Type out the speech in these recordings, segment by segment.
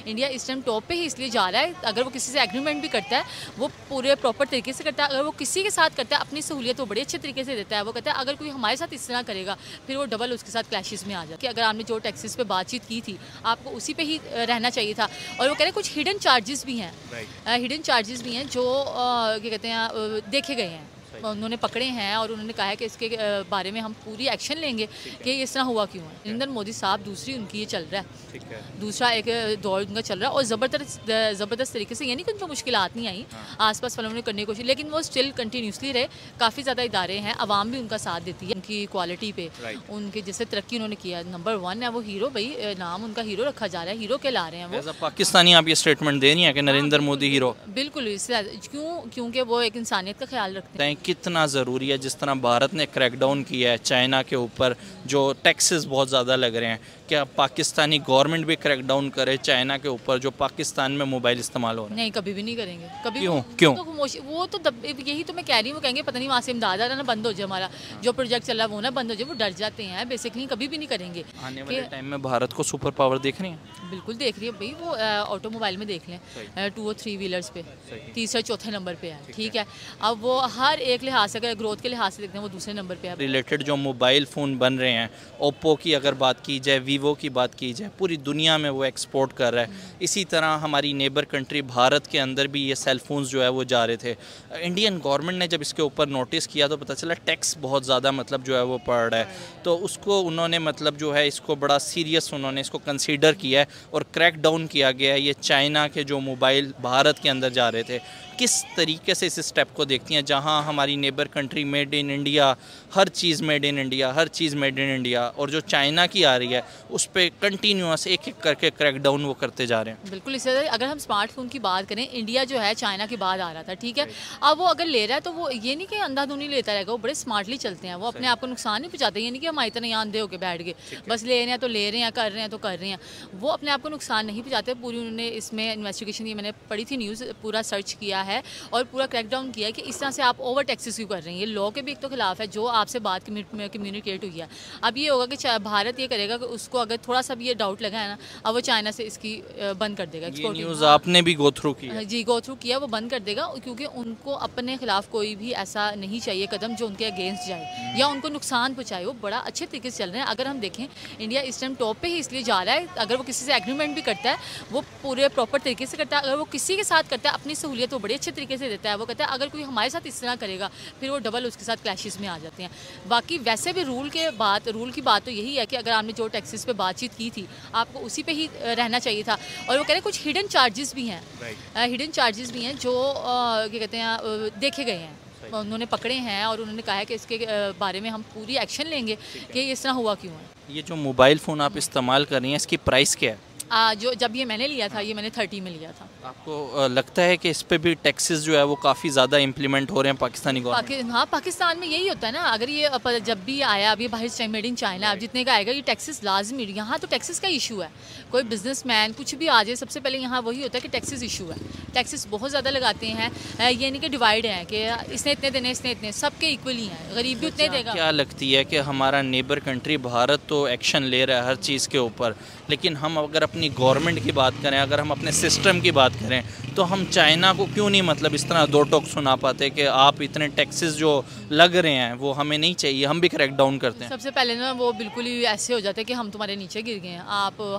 India इस time top पे ही इसलिए जा रहा है, अगर वो किसी से एग्रीमेंट भी करता है वो पूरे प्रॉपर तरीके से करता है, अगर वो किसी के साथ करता है अपनी सहूलियत वो बड़े अच्छे तरीके से देता है। वो कहता है अगर कोई हमारे साथ इस तरह करेगा फिर वो डबल उसके साथ क्लैशेस में आ जाए कि अगर आपने जो टैक्सेस पे बातचीत की थी आपको उसी पे ही रहना चाहिए था। और वो कह रहे हैं कुछ हिडन चार्जेस भी हैं, हिडन चार्जेस भी हैं जो क्या कहते हैं देखे गए हैं, उन्होंने पकड़े हैं और उन्होंने कहा है कि इसके बारे में हम पूरी एक्शन लेंगे कि इस तरह हुआ क्यों है। नरेंद्र मोदी साहब दूसरी उनकी ये चल रहा है, दूसरा एक दौर उनका चल रहा है और ज़बरदस्त तरीके से, यानी कि उनको मुश्किलात नहीं आई, आसपास वालों ने करने की कोशिश, लेकिन वो स्टिल कंटिन्यूसली रहे। काफ़ी ज़्यादा इदारे हैं, आवाम भी उनका साथ देती है उनकी क्वालिटी पे, उनके जैसे तरक्की उन्होंने किया। नंबर 1 है वो हीरो, भाई नाम उनका हीरो रखा जा रहा है, हीरो कहला रहे हैं वो। पाकिस्तानी आप ये स्टेटमेंट दे रही हैं कि नरेंद्र मोदी हीरो? बिल्कुल, इससे क्योंकि वो एक इंसानियत का ख्याल रखते हैं। कितना ज़रूरी है, जिस तरह भारत ने क्रैकडाउन किया है चाइना के ऊपर, जो टैक्सेस बहुत ज़्यादा लग रहे हैं, क्या पाकिस्तानी गवर्नमेंट भी क्रैकडाउन करे चाइना के ऊपर जो पाकिस्तान में मोबाइल इस्तेमाल हो रहा है? नहीं, कभी भी नहीं करेंगे। कभी क्यों? वो तो यही तो मैं कह रही हूँ, वो कहेंगे पता नहीं वहाँ से इमदाद आ रहा ना बंद हो जाए, हमारा जो प्रोजेक्ट चल रहा है वो ना बंद हो जाए, वो डर जाते हैं बेसिकली, कभी भी नहीं करेंगे। आने वाले टाइम में भारत को सुपर पावर देख रही है? बिल्कुल देख रही है भाई, वो ऑटोमोबाइल में देख लें 2 और 3 व्हीलर्स पे तीसरे चौथे नंबर पे है, ठीक है। अब वो हर एक लिहाज से, अगर ग्रोथ के लिहाज से देखते हैं वो दूसरे नंबर पे है। रिलेटेड जो मोबाइल फ़ोन बन रहे हैं, ओप्पो की अगर बात की जाए, वीवो की बात की जाए, पूरी दुनिया में वो एक्सपोर्ट कर रहा है। इसी तरह हमारी नेबर कंट्री भारत के अंदर भी ये सेल फोन्स जो है वो जा रहे थे। इंडियन गवर्नमेंट ने जब इसके ऊपर नोटिस किया तो पता चला टैक्स बहुत ज़्यादा मतलब जो है वो पड़ रहा है, तो उसको उन्होंने मतलब जो है इसको बड़ा सीरियस उन्होंने इसको कंसीडर किया है और क्रैक डाउन किया गया है। ये चाइना के जो मोबाइल भारत के अंदर जा रहे थे, किस तरीके से इस स्टेप को देखती हैं जहां हमारी neighbour country made in India, हर चीज़ मेड इन इंडिया, हर चीज़ मेड इन इंडिया, और जो चाइना की आ रही है उस पर कंटिन्यूस एक एक करके क्रैकडाउन वो करते जा रहे हैं? बिल्कुल। इससे अगर हम स्मार्टफोन की बात करें, इंडिया जो है चाइना के बाद आ रहा था, ठीक है। अब वो अगर ले रहा है तो वो ये नहीं कि अंधाधुनी लेता रहेगा, वो बड़े स्मार्टली चलते हैं, वो अपने आप को नुकसान नहीं पहुँचाते। ये नहीं कि हमारी तरह यहाँ अंधे होकर बैठ गए, बस ले रहे हैं तो ले रहे हैं, कर रहे हैं तो कर रहे हैं, वो अपने आप को नुकसान नहीं पहुँचाते। पूरी उन्होंने इसमें इन्वेस्टिगेशन, ये मैंने पढ़ी थी न्यूज़, पूरा सर्च किया है और पूरा क्रैकडाउन किया है कि इस तरह से आप ओवर टैक्सेस क्यों कर रहे हैं। ये लॉ के भी एक तो खिलाफ है जो आपसे बात कम्युनिकेट हुई है। अब ये होगा कि भारत ये करेगा कि उसको अगर थोड़ा सा भी ये डाउट लगा है ना, अब वो चाइना से इसकी बंद कर देगा एक्सपोर्ट। न्यूज़ आपने भी गो थ्रू किया? जी, गो थ्रू किया, वो बंद कर देगा, क्योंकि उनको अपने खिलाफ कोई भी ऐसा नहीं चाहिए कदम जो उनके अगेंस्ट जाए या उनको नुकसान पहुँचाए। वो बड़ा अच्छे तरीके से चल रहे हैं। अगर हम देखें, इंडिया इस टाइम टॉप पे ही इसलिए जा रहा है, अगर वो किसी से एग्रीमेंट भी करता है वो पूरे प्रॉपर तरीके से करता है, अगर वो किसी के साथ करता है अपनी सहूलियत वो बड़े अच्छे तरीके से देता है। वो कहता है अगर कोई हमारे साथ इस तरह करेगा फिर वो डबल उसके साथ क्लैशेस में आ जाते हैं। बाकी वैसे भी रूल की बात तो यही है कि अगर आपने जो टैक्सेस पे बातचीत की थी आपको उसी पे ही रहना चाहिए था। और वो कह रहे हैं कुछ हिडन चार्जेस भी हैं, हिडन चार्जेस भी हैं जो क्या कहते हैं देखे गए हैं, उन्होंने पकड़े हैं और उन्होंने कहा है कि इसके बारे में हम पूरी एक्शन लेंगे कि इस तरह हुआ क्यों है। ये जो मोबाइल फ़ोन आप इस्तेमाल कर रही हैं इसकी प्राइस क्या है? जो जब ये मैंने लिया था, ये मैंने 30 में लिया था। आपको लगता है कि इस पे भी टैक्सेस जो है वो काफ़ी ज़्यादा इम्प्लीमेंट हो रहे हैं पाकिस्तानी गवर्नमेंट? हाँ, पाकिस्तान में यही होता है ना, अगर ये जब भी आया, अभी बाहर मेड इन चाइना, अब जितने का आएगा ये टैक्सेस लाजमी। यहाँ तो टैक्सेस का इशू है, कोई बिजनेसमैन कुछ भी आ जाए सबसे पहले यहाँ वही होता है कि टैक्सेस इशू है। टैक्सेस बहुत ज़्यादा लगाते हैं, ये नहीं कि डिवाइड है कि इसने इतने देने, इसने इतने, सबके इक्वली हैं, गरीब भी उतने देगा। क्या लगती है कि हमारा नेबर कंट्री भारत तो एक्शन ले रहा है हर चीज़ के ऊपर, लेकिन हम अगर अपनी गवर्नमेंट की बात करें, अगर हम अपने सिस्टम की बात करें, तो हम चाइना को क्यों नहीं मतलब इस तरह दो टोक सुना पाते कि आप इतने टैक्सेस जो लग रहे हैं वो हमें नहीं चाहिए, हम भी क्रैकडाउन करते हैं? सबसे पहले ना वो बिल्कुल ही ऐसे हो जाते हैं कि हम तुम्हारे नीचे गिर गए हैं,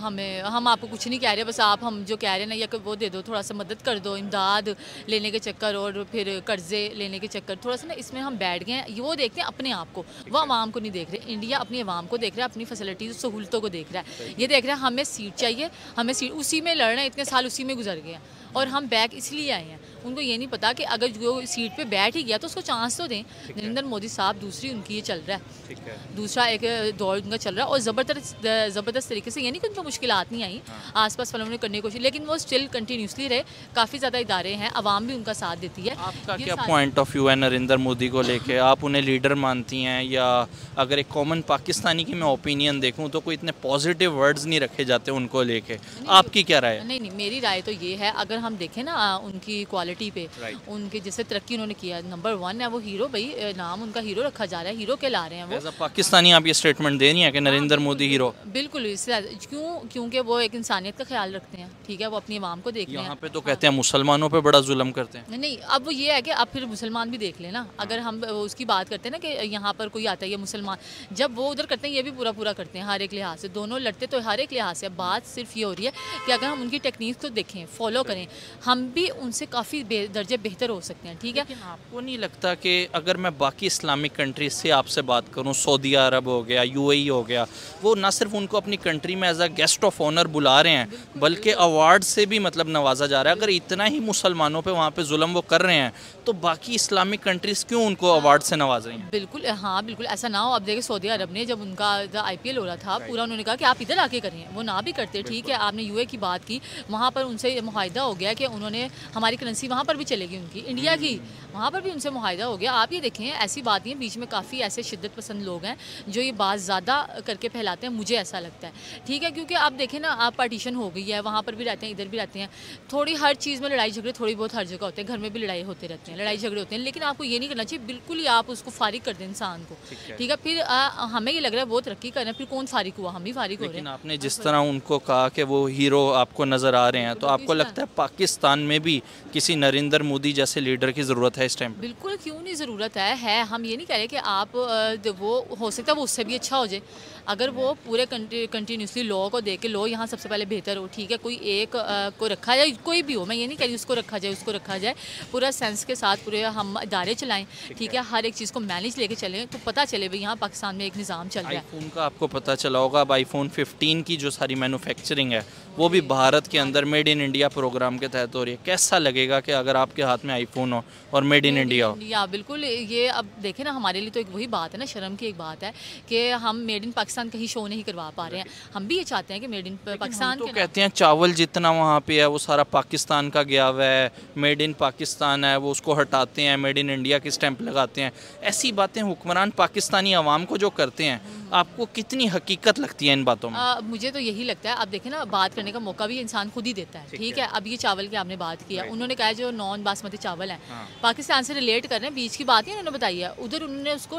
हम आपको कुछ नहीं कह रहे, बस आप हम जो कह रहे हैं ना, या वो दे दो, थोड़ा सा मदद कर दो, इमदाद लेने के चक्कर और फिर कर्जे लेने के चक्कर, थोड़ा सा ना इसमें हम बैठ गए हैं। वो देखते हैं अपने आप को, वो आवाम को नहीं देख रहे। इंडिया अपनी आवाम को देख रहा है, अपनी फैसिलिटीज़ सहूलतों को देख रहा है। ये देख रहा है हमें सीट चाहिए, हमें सीट, उसी में लड़ना है, इतने साल उसी में गुजर गए हैं और हम बैक इसलिए आए हैं। उनको ये नहीं पता कि अगर जो सीट पे बैठ ही गया तो उसको चांस तो दें। नरेंद्र मोदी साहब दूसरी उनकी ये चल रहा है, दूसरा एक दौर उनका चल रहा है और ज़बरदस्त तरीके से, यानी कि उनको मुश्किलात नहीं आई, आसपास वालों ने करने की कोशिश, लेकिन वो स्टिल कंटिन्यूसली रहे। काफ़ी ज़्यादा इदारे हैं, आवाम भी उनका साथ देती है। आपका क्या पॉइंट ऑफ व्यू है नरेंद्र मोदी को लेके? आप उन्हें लीडर मानती हैं, या अगर एक कॉमन पाकिस्तानी की मैं ओपिनियन देखूँ तो कोई इतने पॉजिटिव वर्ड्स नहीं रखे जाते उनको लेके? आपकी क्या राय है? नहीं, मेरी राय तो ये है, अगर हम देखें ना उनकी क्वालिटी पे, उनके जैसे तरक्की उन्होंने किया, नंबर 1 है वो हीरो, भाई नाम उनका हीरो रखा जा रहा है, हीरो कहला रहे हैं वो। पाकिस्तानी आप ये स्टेटमेंट दे रही हैं कि नरेंद्र मोदी हीरो? बिल्कुल, इसलिए क्योंकि वो एक इंसानियत का ख्याल रखते हैं, ठीक है, वो अपनी आवाम को देख रहे हैं। यहाँ पे तो कहते हैं मुसलमानों पे बड़ा जुल्म करते हैं। नहीं, अब वो ये है कि अब फिर मुसलमान भी देख लेना, अगर हम उसकी बात करते हैं ना कि यहाँ पर कोई आता है ये मुसलमान, जब वो उधर करते हैं ये भी पूरा करते हैं हर एक लिहाज से, दोनों लड़ते तो हर एक लिहाज से। बात सिर्फ ये हो रही है कि अगर हम उनकी टेक्निक को देखें, फॉलो करें, हम भी उनसे काफ़ी दर्जे बेहतर हो सकते हैं, ठीक है। लेकिन आपको नहीं लगता कि अगर मैं बाकी इस्लामिक कंट्रीज से आपसे बात करूँ, सऊदी अरब हो गया, यूएई हो गया, वो ना सिर्फ उनको अपनी कंट्री में as a guest of honour बुला रहे हैं, बल्कि अवार्ड से भी मतलब नवाजा जा रहा है। अगर इतना ही मुसलमानों पे वहाँ पे जुल्म वो कर रहे हैं, तो बाकी इस्लामिक कंट्रीज क्यों उनको अवार्ड से नवाज रही हैं? बिल्कुल, हाँ बिल्कुल ऐसा ना हो। अब देखिए सऊदी अरब ने जब उनका IPL हो रहा था पूरा, उन्होंने कहा कि आप इधर आके करें, वो ना भी करते, ठीक है। आपने यूए की बात की, वहाँ पर उनसे मुआहदा हो गया कि उन्होंने हमारी करेंसी वहाँ पर भी चलेगी उनकी, इंडिया की, वहाँ पर भी उनसे मुआहदा हो गया। आप ये देखें, ऐसी बात नहीं है, बीच में काफ़ी ऐसे शिद्दत पसंद लोग हैं जो ये बात ज़्यादा करके फैलाते हैं, मुझे ऐसा लगता है, ठीक है। क्योंकि आप देखें ना, आप पार्टीशन हो गई है, वहाँ पर भी रहते हैं, इधर भी रहते हैं, थोड़ी हर चीज़ में लड़ाई झगड़े थोड़ी बहुत हर जगह होते हैं, घर में भी लड़ाई होते रहते हैं, लड़ाई झगड़े होते हैं, लेकिन आपको ये नहीं करना चाहिए बिल्कुल ही आप उसको फारिग कर दें इंसान को, ठीक है। फिर हमें ये लग रहा है वो तरक्की कर रहे हैं, फिर कौन फारिग हुआ? हम ही फारिग हो रहे हैं। आपने जिस तरह उनको कहा कि वो हीरो आपको नज़र आ रहे हैं, तो आपको लगता है पाकिस्तान में भी किसी नरेंद्र मोदी जैसे लीडर की ज़रूरत है इस टाइम? बिल्कुल, क्यों नहीं ज़रूरत है। हम ये नहीं कह रहे कि आप वो हो सकता है वो उससे भी अच्छा हो जाए, अगर वो पूरे कंटिन्यूसली लॉ को देख के, लॉ यहाँ सबसे पहले बेहतर हो, ठीक है। कोई एक को रखा जाए, कोई भी हो, मैं ये नहीं कह रही उसको रखा जाए, पूरा सेंस के साथ पूरे हम इदारे चलाएं, ठीक है। हर एक चीज़ को मैनेज लेके चलें, तो पता चले भाई यहाँ पाकिस्तान में एक निज़ाम चल रहा है। आईफोन का आपको पता चला होगा, अब आईफोन 15 की जो सारी मैन्युफैक्चरिंग है वो भी भारत के अंदर मेड इन इंडिया प्रोग्राम के तहत हो रही है। कैसा लगेगा कि अगर आपके हाथ में आईफोन हो और मेड इन इंडिया हो? या बिल्कुल, ये अब देखें ना, हमारे लिए तो एक वही बात है ना, शर्म की एक बात है कि हम मेड इन पाकिस्तान कहीं शो नहीं करवा पा रहे हैं। हम भी ये चाहते हैं कि मेड इन पाकिस्तान तो कहते हैं चावल जितना वहाँ पे है वो सारा पाकिस्तान का गया हुआ है, मेड इन पाकिस्तान है, वो उसको हटाते हैं, मेड इन इंडिया की स्टैंप लगाते हैं। ऐसी बातें हुक्मरान पाकिस्तानी अवाम को जो करते हैं, आपको कितनी हकीकत लगती है इन बातों में? मुझे तो यही लगता है। अब देखें ना, बात करने का मौका भी इंसान खुद ही देता है, ठीक है। अब ये चावल की आपने बात किया, उन्होंने कहा जो नॉन बासमती चावल है पाकिस्तान से रिलेट कर रहे हैं, बीच की बात ही उन्होंने बताई है, उधर उन्होंने उसको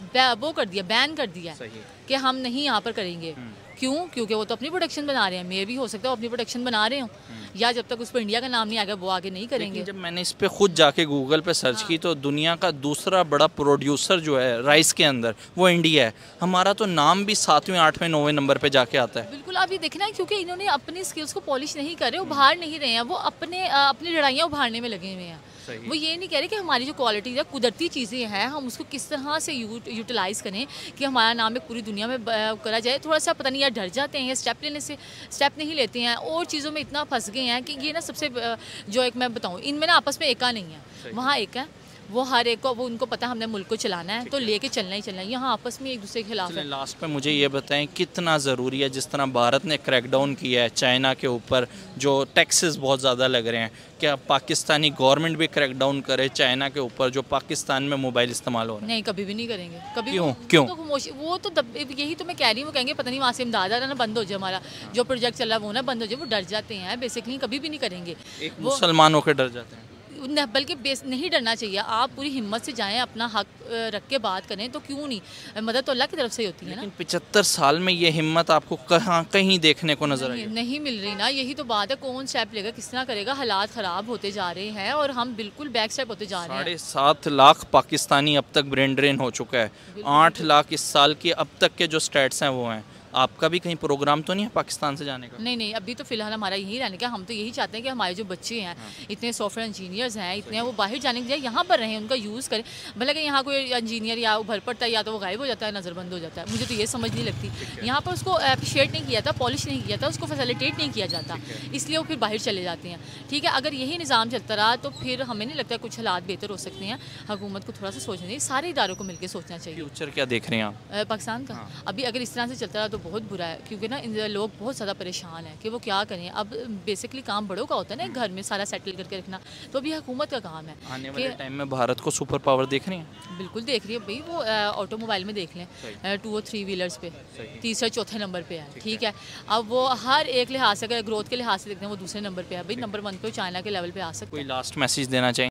वो कर दिया, बैन कर दिया कि हम नहीं यहाँ पर करेंगे। क्यों? क्योंकि वो तो अपनी प्रोडक्शन बना रहे हैं, मे भी हो सकता है वो अपनी प्रोडक्शन बना रहे हो, या जब तक उस पर इंडिया का नाम नहीं आएगा वो आगे नहीं करेंगे। जब मैंने इस पे खुद जाके गूगल पे सर्च की, तो दुनिया का दूसरा बड़ा प्रोड्यूसर जो है राइस के अंदर वो इंडिया है। हमारा तो नाम भी 7वें 8वें 9वें नंबर पे जाके आता है। बिल्कुल, आप ये देखना है, क्योंकि इन्होंने अपनी स्किल्स को पॉलिश नहीं कर रहे, उभार नहीं रहे हैं, वो अपनी लड़ाइयाँ उभारने में लगे हुए हैं। वो ये नहीं कह रहे कि हमारी जो क्वालिटी है, कुदरती चीज़ें हैं, हम उसको किस तरह से यूटिलाइज़ करें कि हमारा नाम एक पूरी दुनिया में करा जाए। थोड़ा सा पता नहीं यार, डर जाते हैं, स्टेप लेने से स्टेप नहीं लेते हैं, और चीज़ों में इतना फंस गए हैं कि ये ना सबसे जो एक मैं बताऊँ, इनमें ना आपस में एका नहीं है, वहाँ एक है, वो हर एक को, वो उनको पता है हमने मुल्क को चलाना है, तो लेके चलना ही चलना है। यहाँ आपस में एक दूसरे के खिलाफ है। लास्ट पे मुझे ये बताएं, कितना ज़रूरी है, जिस तरह भारत ने क्रैकडाउन किया है चाइना के ऊपर, जो टैक्सेस बहुत ज़्यादा लग रहे हैं, क्या पाकिस्तानी गवर्नमेंट भी क्रैकडाउन करे चाइना के ऊपर जो पाकिस्तान में मोबाइल इस्तेमाल हो रहा है? नहीं, कभी भी नहीं करेंगे। कभी क्यों? वो तो यही तो मैं कह रही हूँ, वो कहेंगे पता नहीं वहाँ से इमदाद आ रहा ना, बंद हो जाए, हमारा जो प्रोजेक्ट चल रहा है वो ना बंद हो जाए। वो डर जाते हैं बेसिकली, कभी भी नहीं करेंगे। मुसलमान होकर डर जाते हैं, बल्कि नहीं डरना चाहिए। आप पूरी हिम्मत से जाएं, अपना हक रख के बात करें, तो क्यों नहीं, मदद तो अल्लाह की तरफ से होती है ना। 75 साल में ये हिम्मत आपको कहीं देखने को नजर आई? नहीं मिल रही ना, यही तो बात है। कौन स्टेप लेगा, किस तरह करेगा? हालात ख़राब होते जा रहे हैं और हम बिल्कुल बैक स्टेप होते जा रहे हैं। 7.5 लाख पाकिस्तानी अब तक ब्रेन ड्रेन हो चुका है। 8 लाख इस साल के अब तक के जो स्टैट्स हैं वो हैं। आपका भी कहीं प्रोग्राम तो नहीं है पाकिस्तान से जाने का? नहीं, अभी तो फिलहाल हमारा यही रहने का। हम तो यही चाहते हैं कि हमारे जो बच्चे हैं, इतने सॉफ्टवेयर इंजीनियर्स हैं, इतने, वो बाहर जाने के लिए यहाँ पर रहें, उनका यूज़ करें। भले कि यहाँ कोई इंजीनियर या उभर पड़ता है, या तो वो गायब हो जाता है, नज़रबंद हो जाता है। मुझे तो ये समझ नहीं लगती, यहाँ पर उसको अप्रिशिएट नहीं किया था, पॉलिश नहीं किया था, उसको फैसिलिटेट नहीं किया जाता, इसलिए वो फिर बाहर चले जाते हैं, ठीक है। अगर यही निज़ाम चलता रहा तो फिर हमें नहीं लगता कुछ हालात बेहतर हो सकते हैं। हुकूमत को थोड़ा सा सोचना चाहिए, सारे इदारों को मिलकर सोचना चाहिए। फ्यूचर क्या देख रहे हैं आप पाकिस्तान का? अभी अगर इस तरह से चलता रहा तो बहुत बुरा है, क्योंकि ना लोग बहुत ज़्यादा परेशान हैं कि वो क्या करें। अब बेसिकली काम बड़ों का होता है ना, घर में सारा सेटल करके रखना, तो अभी हुकूमत का काम है। आने वाले टाइम में भारत को सुपर पावर देख रही हैं? बिल्कुल देख रही है भाई, वो ऑटोमोबाइल में देख लें, 2 और 3 व्हीलर्स पे तीसरे चौथे नंबर पे है, ठीक है। अब वो हर एक लिहाज से, अगर ग्रोथ के लिहाज से देखते हैं, वो दूसरे नंबर पे है भाई, नंबर 1 पे चाइना के लेवल पे आ सकता है। कोई लास्ट मैसेज देना चाहिए?